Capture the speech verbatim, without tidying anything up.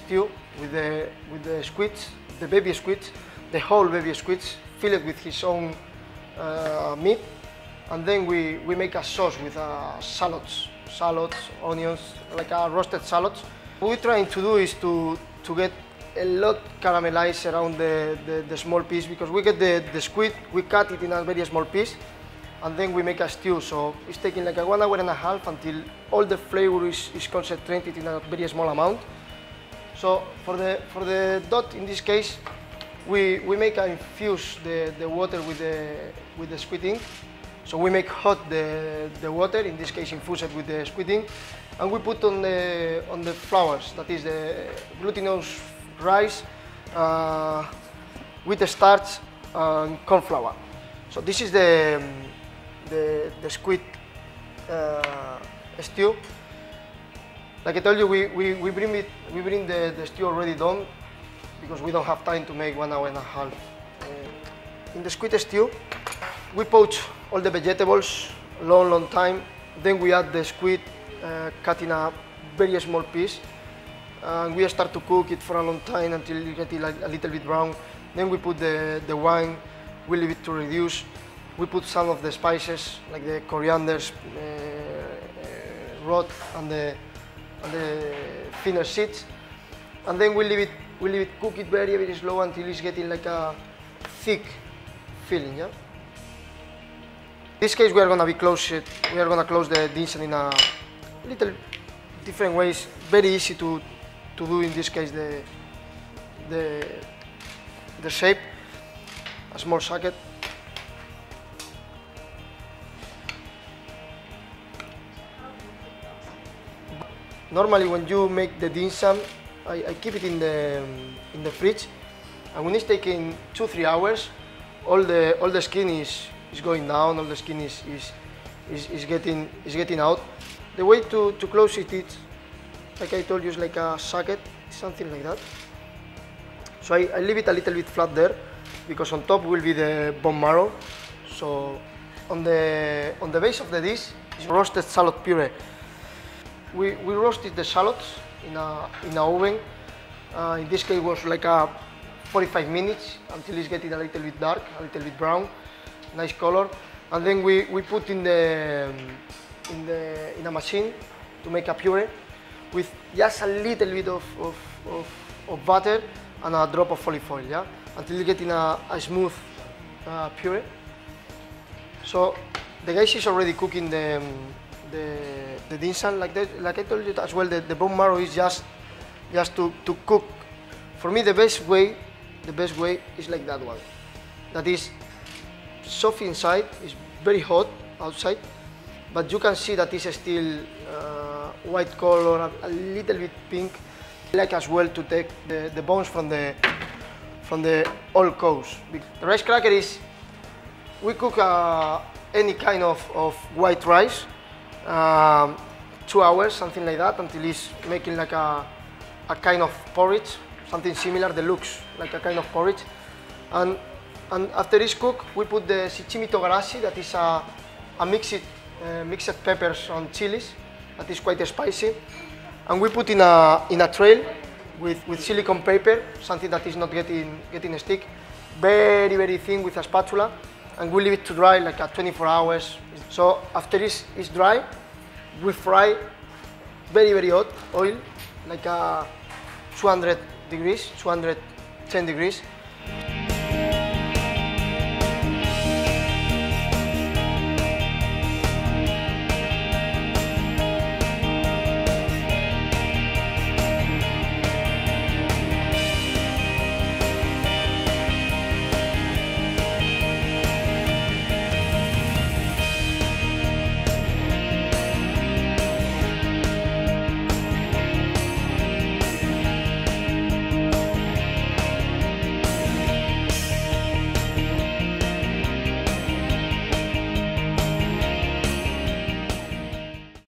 stew with the, with the squids, the baby squids, the whole baby squids, filled with his own uh, meat. And then we, we make a sauce with uh, salads, salads, onions, like a roasted salads. What we're trying to do is to, to get a lot caramelized around the, the, the small piece, because we get the, the squid, we cut it in a very small piece, and then we make a stew. So it's taking like a one hour and a half until all the flavor is, is concentrated in a very small amount. So for the, for the dot, in this case, we, we make a infuse the, the water with the, with the squid ink. So we make hot the, the water, in this case infused with the squid ink, and we put on the, on the flours, that is the glutinous rice uh, with the starch and corn flour. So this is the, the, the squid uh, stew. Like I told you, we, we, we bring, it, we bring the, the stew already done, because we don't have time to make one hour and a half. Uh, in the squid stew, we poach all the vegetables long, long time. Then we add the squid uh, cut in a very small piece. And we start to cook it for a long time until you get it like a little bit brown. Then we put the, the wine, we leave it to reduce. We put some of the spices, like the corianders, uh, uh, rot, and the, and the thinner seeds. And then we leave it, we leave it cook it very, very slow until it's getting like a thick feeling, yeah? In this case, we are gonna be close it. We are gonna close the dim sum in a little different ways. Very easy to to do in this case the the the shape. A small socket. Normally, when you make the dim sum, I, I keep it in the in the fridge, and when it's taking two three hours, all the all the skin is is going down, all the skin is, is, is, is, getting, is getting out. The way to, to close it is, like I told you, is like a socket, something like that. So I, I leave it a little bit flat there, because on top will be the bone marrow. So on the, on the base of the dish is roasted salad puree. We, we roasted the shallots in a, in an oven. Uh, in this case it was like a forty-five minutes until it's getting a little bit dark, a little bit brown. Nice color, and then we, we put in the in the in a machine to make a puree with just a little bit of, of, of, of butter and a drop of olive oil, yeah, until you get in a, a smooth uh, puree. So the guys is already cooking the the, the dim sum like that. Like I told you as well, the, the bone marrow is just just to, to cook. For me, the best way the best way is like that one. That is soft inside, it's very hot outside, but you can see that it's still uh, white color, a, a little bit pink. I like as well to take the, the bones from the from the old cows. The rice cracker is, we cook uh, any kind of, of white rice, um, two hours, something like that, until it's making like a, a kind of porridge, something similar that looks like a kind of porridge. And And after it's cooked, we put the chimichurri garashi, that is a, a mixed, uh, mixed peppers and chilies, that is quite spicy. And we put in a, in a tray with, with silicone paper, something that is not getting, getting stick, very, very thin with a spatula. And we leave it to dry like at twenty-four hours. So after it's, it's dry, we fry very, very hot oil, like a two hundred degrees, two hundred ten degrees.